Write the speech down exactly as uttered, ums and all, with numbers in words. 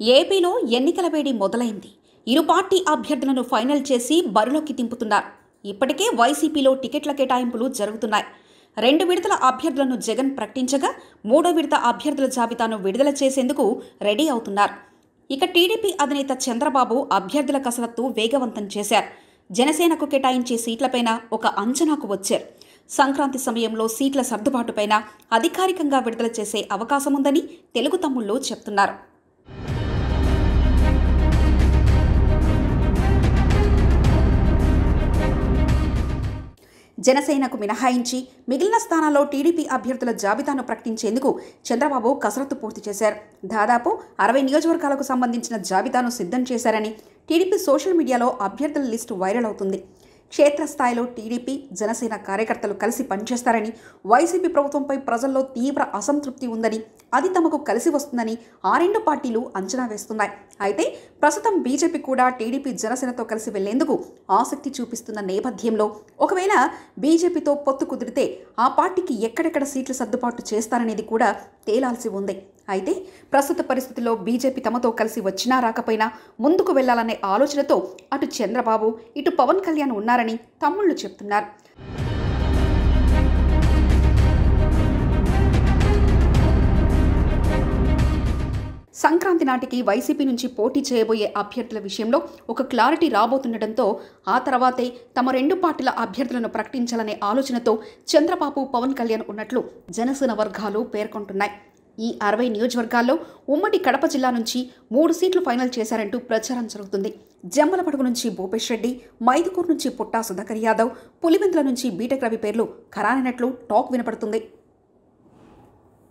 ఏపీలో ఎన్నికల వేడి మొదలైంది. ఇరు పార్టీ అభ్యర్థులను ఫైనల్ చేసి బరిలోకి దింపుతున్నారు. ఇప్పటికే వైసీపీలో టికెట్ల కేటాయింపులు జరుగుతున్నాయి. రెండు విడతల అభ్యర్థులను జగన్ ప్రకటించగా మూడో విడత అభ్యర్థుల జాబితాను విడుదల చేసేందుకు రెడీ అవుతున్నారు. ఇక టీడీపీ అధినేత చంద్రబాబు అభ్యర్థుల కసరత్తు వేగవంతం చేశారు. జనసేనకు కేటాయించే సీట్లపైన ఒక అంచనాకు వచ్చారు. సంక్రాంతి సమయంలో సీట్ల సర్దుబాటుపైన అధికారికంగా విడుదల చేసే అవకాశముందని తెలుగు తమ్ముళ్లు చెప్తున్నారు. జనసేనకు మినహాయించి మిగిలిన స్థానాల్లో టీడీపీ అభ్యర్థుల జాబితాను ప్రకటించేందుకు చంద్రబాబు కసరత్తు పూర్తి చేశారు. దాదాపు అరవై నియోజకవర్గాలకు సంబంధించిన జాబితాను సిద్ధం చేశారని టీడీపీ సోషల్ మీడియాలో అభ్యర్థుల లిస్టు వైరల్ అవుతుంది. క్షేత్రస్థాయిలో టీడీపీ జనసేన కార్యకర్తలు కలిసి పనిచేస్తారని, వైసీపీ ప్రభుత్వంపై ప్రజల్లో తీవ్ర అసంతృప్తి ఉందని, అది తమకు కలిసి వస్తుందని ఆ రెండు పార్టీలు అంచనా వేస్తున్నాయి. అయితే ప్రస్తుతం బీజేపీ కూడా టీడీపీ జనసేనతో కలిసి వెళ్లేందుకు ఆసక్తి చూపిస్తున్న నేపథ్యంలో ఒకవేళ బీజేపీతో పొత్తు కుదిరితే ఆ పార్టీకి ఎక్కడెక్కడ సీట్ల సర్దుబాటు చేస్తారనేది కూడా తేలాల్సి ఉంది. అయితే ప్రస్తుత పరిస్థితుల్లో బీజేపీ తమతో కలిసి వచ్చినా రాకపోయినా ముందుకు వెళ్లాలనే ఆలోచనతో అటు చంద్రబాబు ఇటు పవన్ కళ్యాణ్ ఉన్నారని తమ్ముళ్లు చెప్తున్నారు. సంక్రాంతి నాటికి వైసీపీ నుంచి పోటీ చేయబోయే అభ్యర్థుల విషయంలో ఒక క్లారిటీ రాబోతుండటంతో ఆ తర్వాతే తమ రెండు పార్టీల అభ్యర్థులను ప్రకటించాలనే ఆలోచనతో చంద్రబాబు పవన్ కళ్యాణ్ ఉన్నట్లు జనసేన వర్గాలు పేర్కొంటున్నాయి. ఈ అరవై నియోజకవర్గాల్లో ఉమ్మడి కడప జిల్లా నుంచి మూడు సీట్లు ఫైనల్ చేశారంటూ ప్రచారం జరుగుతుంది. జమ్మలమడుగు నుంచి భూపేష్ రెడ్డి, మైదుకూరు నుంచి పుట్టా సుధాకర్ యాదవ్, పులివెందుల నుంచి బీటెక్ రవి పేర్లు ఖరారైనట్లు టాక్ వినపడుతుంది.